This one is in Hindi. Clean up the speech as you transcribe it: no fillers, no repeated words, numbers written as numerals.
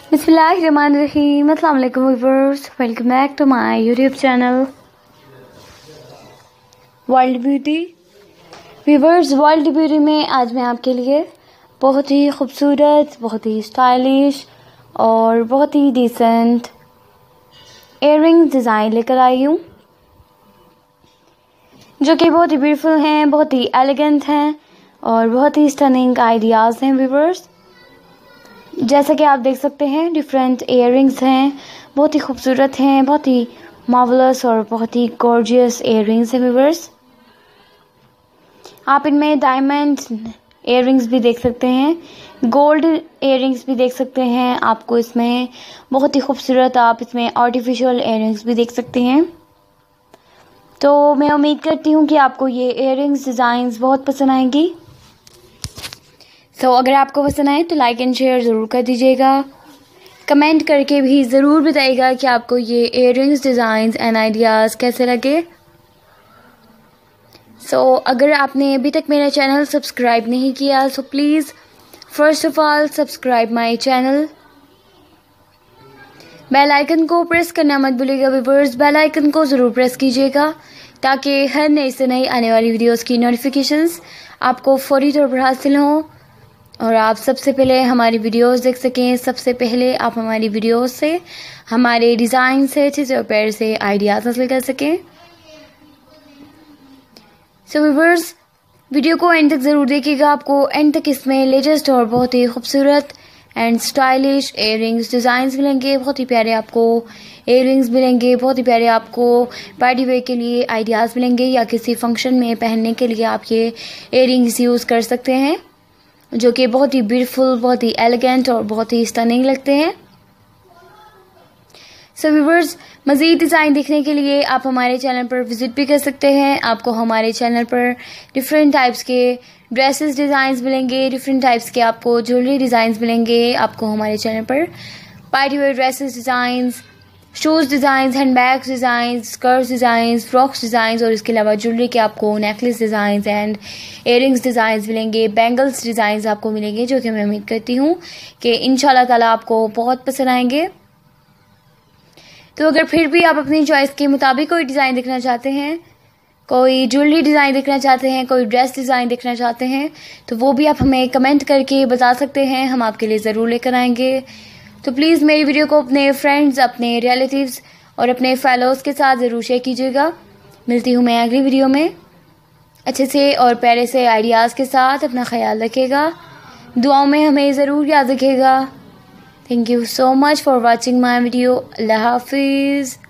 बिस्मिल्लाहिर्रहमानिर्रहीम। अस्सलाम वालेकुम viewers, welcome back to my YouTube channel world beauty. Viewers, world beauty में आज मैं आपके लिए बहुत ही खूबसूरत, बहुत ही स्टाइलिश और बहुत ही डिसेंट इयररिंग्स डिज़ाइन लेकर आई हूँ, जो कि बहुत ही ब्यूटीफुल हैं, बहुत ही एलिगेंट हैं और बहुत ही स्टनिंग आइडियाज़ हैं। व्यूअर्स, जैसा कि आप देख सकते हैं, डिफरेंट इयररिंग्स हैं, बहुत ही खूबसूरत हैं, बहुत ही मार्वलस और बहुत ही गॉर्जियस इयररिंग्स हैं। व्यूअर्स, आप इनमें डायमंड इयररिंग्स भी देख सकते हैं, गोल्ड इयररिंग्स भी देख सकते हैं। आपको इसमें बहुत ही खूबसूरत आप इसमें आर्टिफिशियल इयररिंग्स भी देख सकते हैं। तो मैं उम्मीद करती हूँ कि आपको ये इयररिंग्स डिज़ाइंस बहुत पसंद आएंगी। अगर आपको पसंद आए तो लाइक एंड शेयर ज़रूर कर दीजिएगा। कमेंट करके भी ज़रूर बताइएगा कि आपको ये इयररिंग्स डिज़ाइंस एंड आइडियाज़ कैसे लगे। अगर आपने अभी तक मेरा चैनल सब्सक्राइब नहीं किया तो please first of all subscribe my channel. Bell icon को प्रेस करना मत भूलिएगा व्यूअर्स, बेल आइकन को ज़रूर प्रेस कीजिएगा ताकि हर नई से नई आने वाली वीडियोस की नोटिफिकेशंस आपको फौरी तौर पर हासिल हों और आप सबसे पहले हमारी वीडियोस देख सकें। सबसे पहले आप हमारी वीडियोस से, हमारे डिज़ाइन से, अच्छे से और प्यार से आइडियाज़ हासिल कर सकें। व्यूअर्स, वीडियो को एंड तक ज़रूर देखिएगा। आपको एंड तक इसमें लेटेस्ट और बहुत ही खूबसूरत एंड स्टाइलिश इयररिंग्स डिज़ाइंस मिलेंगे, बहुत ही प्यारे आपको इयररिंग्स मिलेंगे, बहुत ही प्यारे आपको पार्टी वेयर के लिए आइडियाज़ मिलेंगे या किसी फंक्शन में पहनने के लिए आप ये इयररिंग्स यूज़ कर सकते हैं, जो कि बहुत ही ब्यूटीफुल, बहुत ही एलिगेंट और बहुत ही स्टनिंग लगते हैं। व्यूअर्स, मज़ीद डिज़ाइन देखने के लिए आप हमारे चैनल पर विज़िट भी कर सकते हैं। आपको हमारे चैनल पर डिफरेंट टाइप्स के ड्रेसेस डिज़ाइंस मिलेंगे, डिफरेंट टाइप्स के आपको ज्वेलरी डिज़ाइंस मिलेंगे। आपको हमारे चैनल पर party wear dresses designs, shoes designs, handbags designs, skirts designs, frocks designs और इसके अलावा ज्वेलरी के आपको necklace designs and earrings designs मिलेंगे, बैंगल्स डिज़ाइंस आपको मिलेंगे, जो कि मैं उम्मीद करती हूँ कि इंशाल्लाह ताला आपको बहुत पसंद आएंगे। तो अगर फिर भी आप अपनी चॉइस के मुताबिक कोई डिज़ाइन देखना चाहते हैं, कोई ज्वेलरी डिज़ाइन देखना चाहते हैं, कोई ड्रेस डिज़ाइन देखना चाहते हैं, तो वो भी आप हमें कमेंट करके बता सकते हैं, हम आपके लिए ज़रूर लेकर आएंगे। तो प्लीज़ मेरी वीडियो को अपने फ्रेंड्स, अपने रिलेटिव्स और अपने फॉलोअर्स के साथ ज़रूर शेयर कीजिएगा। मिलती हूँ मैं अगली वीडियो में अच्छे से और प्यारे से आइडियाज़ के साथ। अपना ख्याल रखिएगा, दुआओं में हमें ज़रूर याद रखिएगा। Thank you so much for watching my video. Allah Hafiz.